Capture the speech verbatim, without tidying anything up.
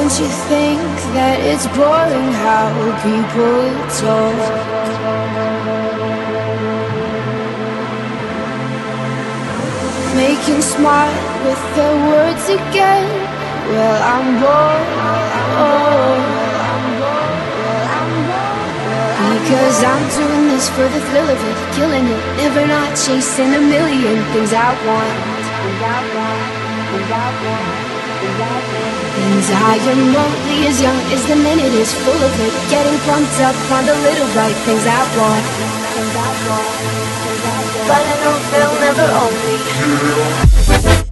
Don't you think that it's boring how people talk? Making smart with their words again. Well, I'm bored. Oh, because I'm doing this for the thrill of it, killing it, never not chasing a million things I want. Things I want. Things I want. And I am only as young as the minute is full of it, getting pumped up on the little right things I want. But I know they'll never own me.